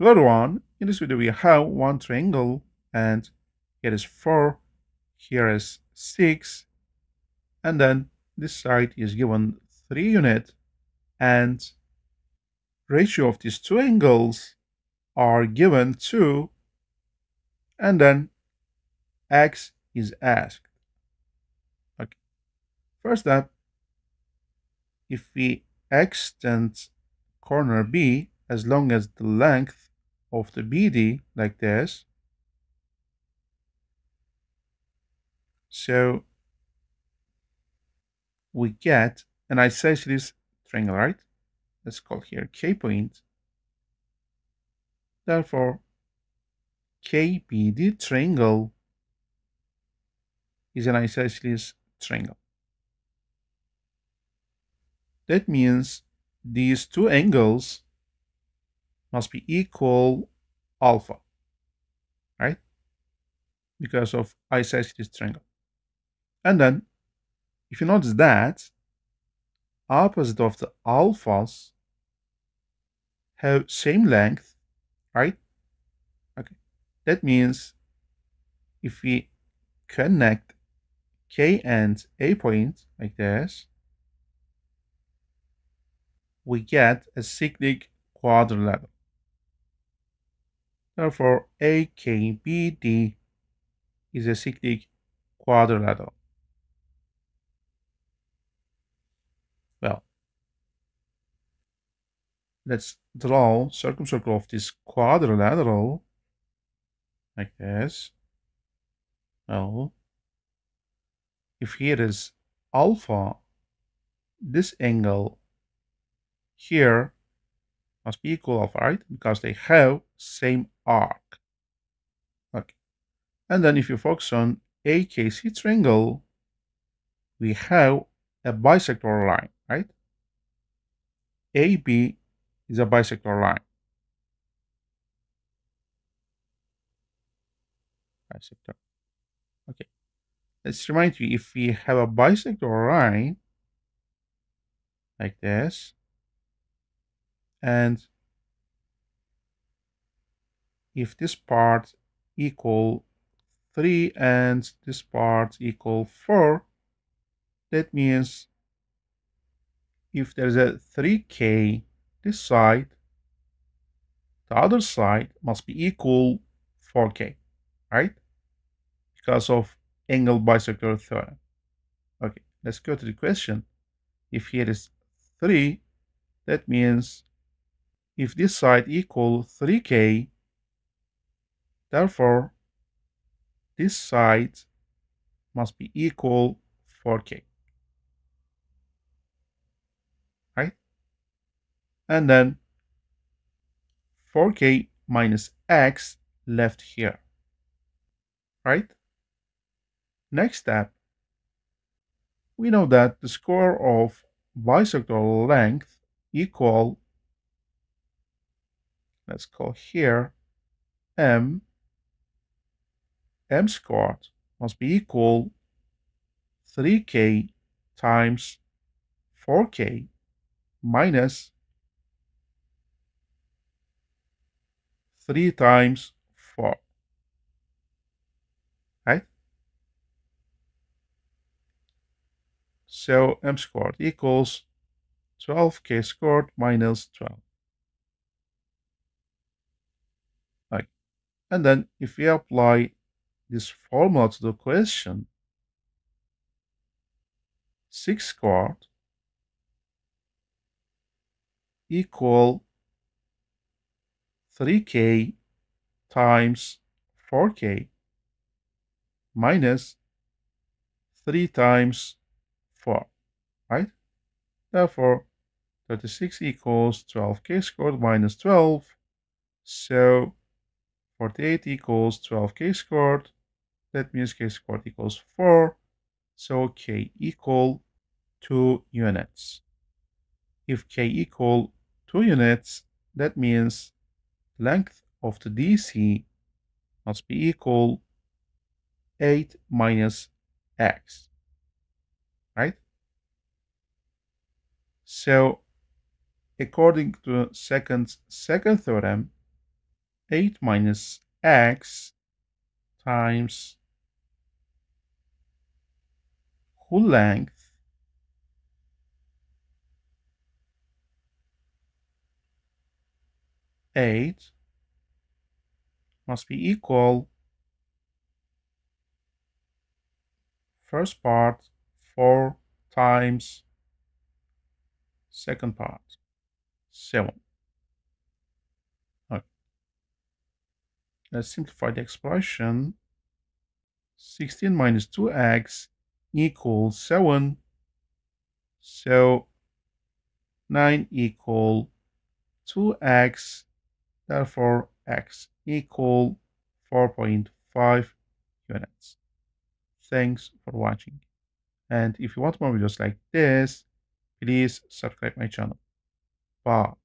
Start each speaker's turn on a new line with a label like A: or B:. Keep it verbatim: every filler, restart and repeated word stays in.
A: Hello everyone, in this video we have one triangle and here is four, here is six, and then this side is given three units and ratio of these two angles are given two, and then x is asked. Okay. First step, if we extend corner B as long as the length of the B D like this, so we get an isosceles triangle, right? Let's call here K point. Therefore, K B D triangle is an isosceles triangle. That means these two angles must be equal alpha, right? Because of isosceles triangle. And then, if you notice that, opposite of the alphas have same length, right? Okay. That means if we connect K and A point like this, we get a cyclic quadrilateral. Therefore, A K B D is a cyclic quadrilateral. Well, let's draw circumcircle of this quadrilateral like this. Well, if here is alpha, this angle here must be equal alpha, right? Because they have same arc. Okay. And then if you focus on A K C triangle, we have a bisector line, right? A B is a bisector line. Bisector. Okay. Let's remind you, if we have a bisector line like this, and if this part equal three and this part equal four, that means if there's a three K this side, the other side must be equal four K, right? Because of angle bisector theorem. Okay, let's go to the question. If here is three, that means if this side equal three K, therefore this side must be equal four K, right? And then four K minus x left here, right? Next step, we know that the square of bisector length equal, let's call here m, m squared must be equal three K times four K minus three times four, right? So m squared equals twelve K squared minus twelve. Right. And then if we apply this formula to the question, six squared equal three K times four K minus three times four, right? Therefore, thirty-six equals twelve K squared minus twelve. So forty-eight equals twelve K squared. That means K squared equals four. So K equal two units. If K equal two units, that means length of the D C must be equal eight minus x, right? So according to second second theorem, eight minus x times whole length eight must be equal first part four times second part seven. Okay. Let's simplify the expression. sixteen minus two x equals seven. So nine equal two x. Therefore, x equal four point five units. Thanks for watching. And if you want more videos like this, please subscribe my channel. Bye.